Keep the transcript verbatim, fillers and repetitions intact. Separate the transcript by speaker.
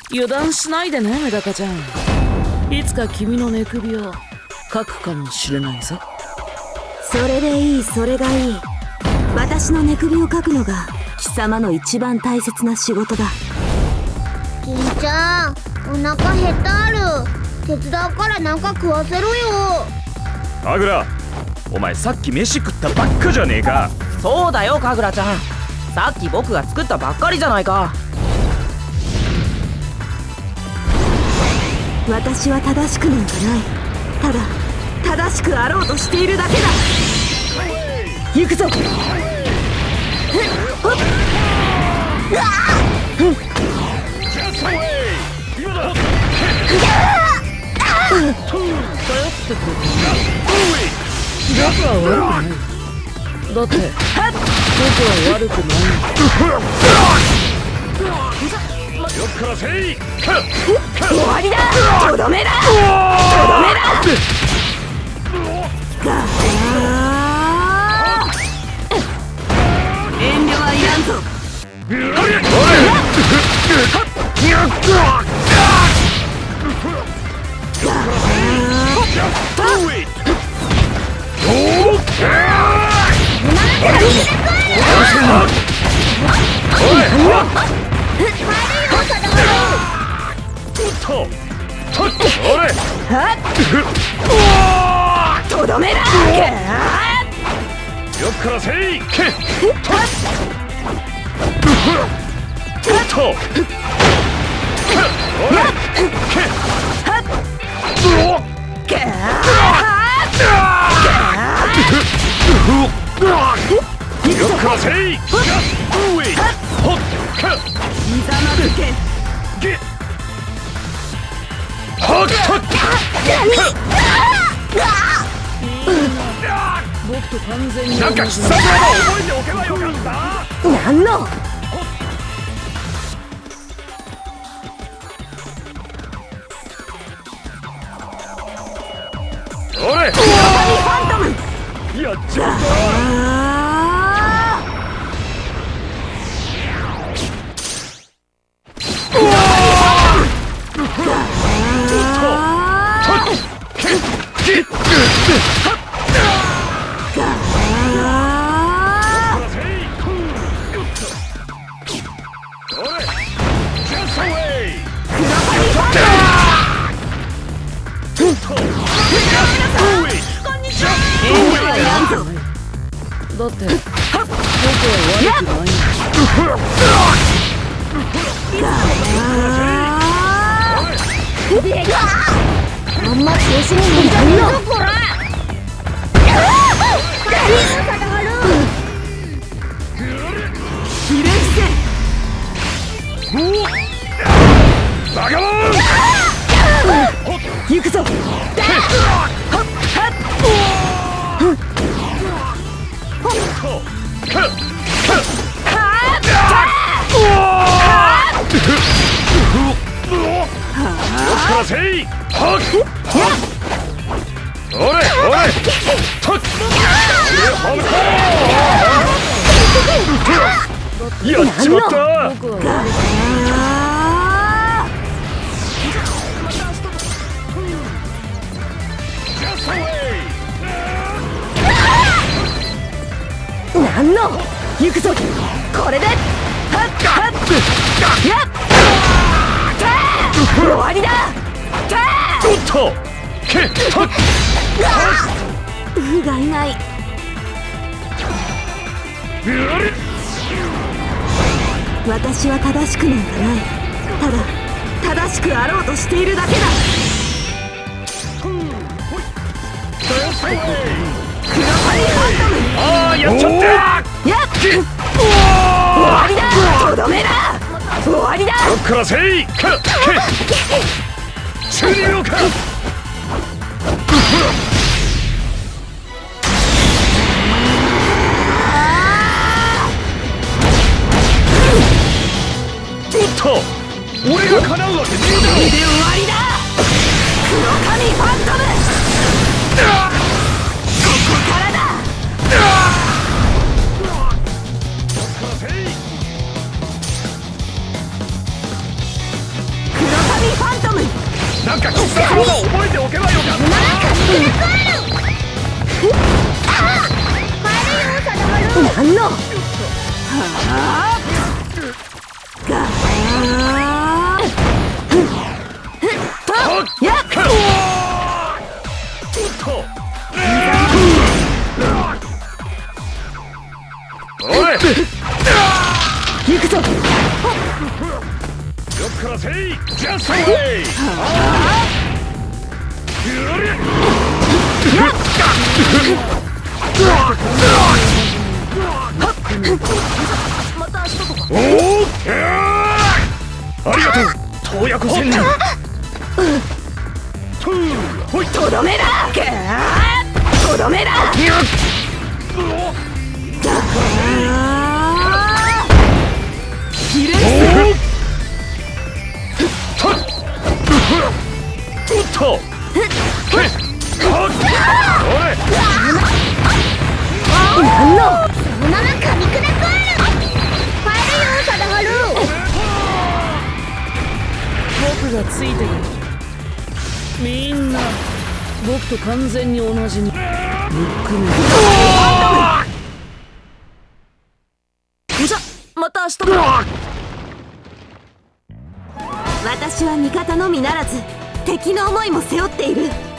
Speaker 1: 油断しないでね、メダカちゃん。いつか君の寝首をかくかもしれないぞ。
Speaker 2: それでいい、それがいい。私の寝首をかくのが貴様の一番大切な仕事だ。
Speaker 3: 銀ちゃん、お腹減ったある。手伝うからなんか食わせろよ。
Speaker 4: カグラ、お前さっき飯食ったばっかじゃねえか。
Speaker 5: そうだよ、カグラちゃん。さっき僕が作ったばっかりじゃないか。
Speaker 2: 私は正しくなんかない。ただ正しくあろうとしているだけだ。行くぞ。
Speaker 1: 僕は悪くない。だって僕は悪くない。
Speaker 4: よっからせい。
Speaker 2: 終わりだ。とどめだ。とどめだ。遠慮はいらんぞ。とどめだ。
Speaker 4: よっからせい。
Speaker 1: 僕と完全に
Speaker 4: なんか必殺技覚えておけばよかった。
Speaker 2: なんの
Speaker 4: おれ、やっちまった。
Speaker 1: だって僕は悪くないんだ。
Speaker 3: あんま調子に乗んじゃねえぞこら。
Speaker 4: バカモン。
Speaker 2: 行くぞ。
Speaker 4: おれおれ。やっちまった。
Speaker 2: なんの行くぞ。これで終わりだ。
Speaker 4: ちょっと
Speaker 2: 不甲斐ない。私は正しくなんかない。ただ正しくあろうとしているだけだ。
Speaker 4: ああ、やっちゃった。
Speaker 2: やっ終わりだ。とどめだ。終わりだ。
Speaker 4: よっからせい。中二病か。おっと、俺が叶うわけねえだろ。
Speaker 2: これで終わりだ。黒髪ファントム。ここからだ。黒
Speaker 4: なんか必殺技覚えておけばよかった。
Speaker 2: なんのはあガーやっ
Speaker 4: おい
Speaker 2: 行くぞ。
Speaker 4: よっからせいジャストウェイ。おおありがとう洞爺湖仙人。
Speaker 2: とどめだとどめだひれ
Speaker 4: おっと
Speaker 2: なんの
Speaker 3: そのまま噛み砕くある。帰るよ貞治。
Speaker 1: 僕がついてる。みんな僕と完全に同じに。むっくむじゃまた明日だ。
Speaker 2: 私は味方のみならず敵の思いも背負っている。